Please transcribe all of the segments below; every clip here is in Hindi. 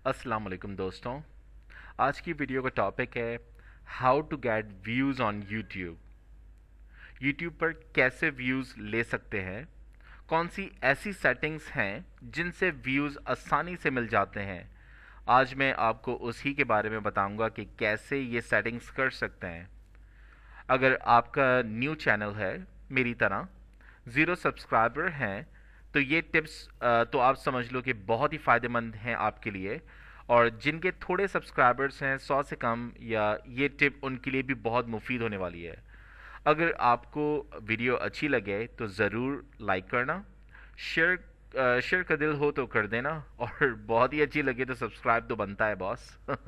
अस्सलाम वालेकुम दोस्तों। आज की वीडियो का टॉपिक है how to get views on YouTube. YouTube पर कैसे व्यूज़ ले सकते हैं, कौन सी ऐसी सेटिंग्स हैं जिनसे व्यूज़ आसानी से मिल जाते हैं। आज मैं आपको उसी के बारे में बताऊंगा कि कैसे ये सेटिंग्स कर सकते हैं। अगर आपका न्यू चैनल है मेरी तरह, ज़ीरो सब्सक्राइबर हैं, तो ये टिप्स तो आप समझ लो कि बहुत ही फ़ायदेमंद हैं आपके लिए। और जिनके थोड़े सब्सक्राइबर्स हैं 100 से कम, या ये टिप उनके लिए भी बहुत मुफीद होने वाली है। अगर आपको वीडियो अच्छी लगे तो ज़रूर लाइक करना, शेयर का दिल हो तो कर देना, और बहुत ही अच्छी लगे तो सब्सक्राइब तो बनता है बॉस।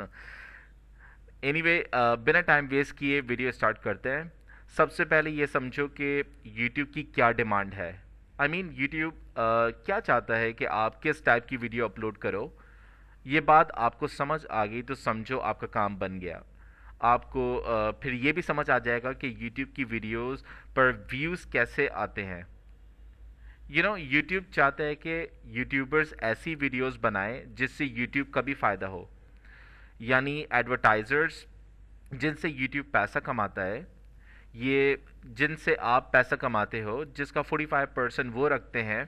एनीवे, बिना टाइम वेस्ट किए वीडियो स्टार्ट करते हैं। सबसे पहले ये समझो कि यूट्यूब की क्या डिमांड है। आई मीन यूट्यूब क्या चाहता है कि आप किस टाइप की वीडियो अपलोड करो। ये बात आपको समझ आ गई तो समझो आपका काम बन गया। आपको फिर ये भी समझ आ जाएगा कि यूट्यूब की वीडियोस पर व्यूज़ कैसे आते हैं। यूट्यूब चाहता है कि यूट्यूबर्स ऐसी वीडियोस बनाएं जिससे यूट्यूब का भी फ़ायदा हो, यानी एडवर्टाइजर्स जिनसे यूट्यूब पैसा कमाता है, ये जिनसे आप पैसा कमाते हो, जिसका 45% वो रखते हैं,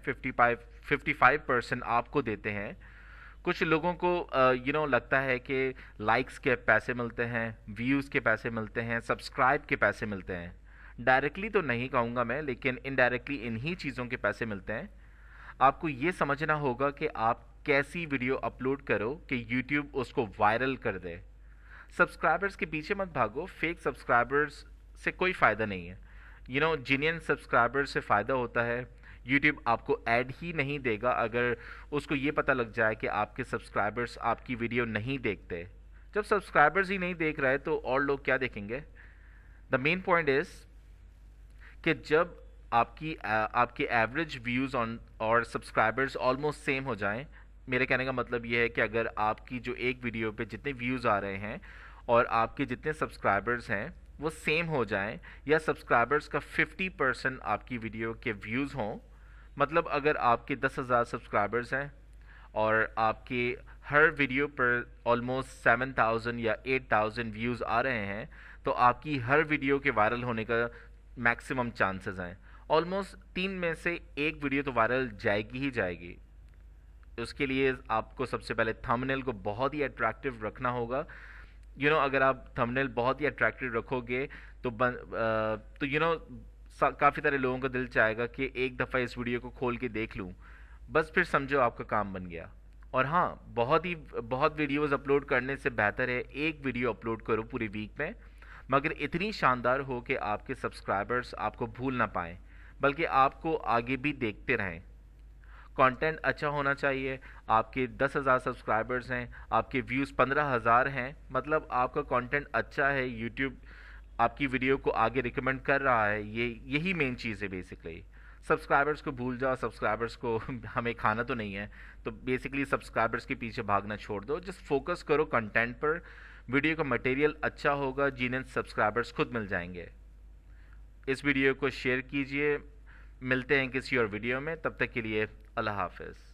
55% आपको देते हैं। कुछ लोगों को लगता है कि लाइक्स के पैसे मिलते हैं, व्यूज़ के पैसे मिलते हैं, सब्सक्राइब के पैसे मिलते हैं। डायरेक्टली तो नहीं कहूँगा मैं, लेकिन इनडायरेक्टली इन्हीं चीज़ों के पैसे मिलते हैं। आपको ये समझना होगा कि आप कैसी वीडियो अपलोड करो कि यूट्यूब उसको वायरल कर दे। सब्सक्राइबर्स के पीछे मत भागो, फेक सब्सक्राइबर्स से कोई फ़ायदा नहीं है। जेन्युइन सब्सक्राइबर्स से फ़ायदा होता है। यूट्यूब आपको ऐड ही नहीं देगा अगर उसको ये पता लग जाए कि आपके सब्सक्राइबर्स आपकी वीडियो नहीं देखते। जब सब्सक्राइबर्स ही नहीं देख रहे तो और लोग क्या देखेंगे। द मेन पॉइंट इज़ कि जब आपके एवरेज व्यूज़ ऑन और सब्सक्राइबर्स ऑलमोस्ट सेम हो जाएं। मेरे कहने का मतलब ये है कि अगर आपकी जो एक वीडियो पे जितने व्यूज़ आ रहे हैं और आपके जितने सब्सक्राइबर्स हैं वो सेम हो जाएं, या सब्सक्राइबर्स का 50% आपकी वीडियो के व्यूज़ हों। मतलब अगर आपके 10,000 सब्सक्राइबर्स हैं और आपके हर वीडियो पर ऑलमोस्ट 7,000 या 8,000 व्यूज़ आ रहे हैं, तो आपकी हर वीडियो के वायरल होने का मैक्सिमम चांसेस हैं। ऑलमोस्ट 3 में से एक वीडियो तो वायरल जाएगी ही जाएगी। उसके लिए आपको सबसे पहले थंबनेल को बहुत ही अट्रैक्टिव रखना होगा। अगर आप थंबनेल बहुत ही अट्रैक्टिव रखोगे तो तो काफ़ी सारे लोगों का दिल चाहेगा कि एक दफ़ा इस वीडियो को खोल के देख लूँ। बस फिर समझो आपका काम बन गया। और हाँ, बहुत वीडियोस अपलोड करने से बेहतर है एक वीडियो अपलोड करो पूरे वीक में, मगर इतनी शानदार हो कि आपके सब्सक्राइबर्स आपको भूल ना पाएँ, बल्कि आपको आगे भी देखते रहें। कंटेंट अच्छा होना चाहिए। आपके 10,000 सब्सक्राइबर्स हैं, आपके व्यूज़ 15,000 हैं, मतलब आपका कंटेंट अच्छा है, यूट्यूब आपकी वीडियो को आगे रिकमेंड कर रहा है। यही मेन चीज़ है बेसिकली। सब्सक्राइबर्स को भूल जाओ, सब्सक्राइबर्स को हमें खाना तो नहीं है, तो बेसिकली सब्सक्राइबर्स के पीछे भागना छोड़ दो। जस्ट फोकस करो कंटेंट पर। वीडियो का मटेरियल अच्छा होगा, जिन्हें सब्सक्राइबर्स खुद मिल जाएंगे। इस वीडियो को शेयर कीजिए। मिलते हैं किसी और वीडियो में, तब तक के लिए अल्लाह हाफ़िज़।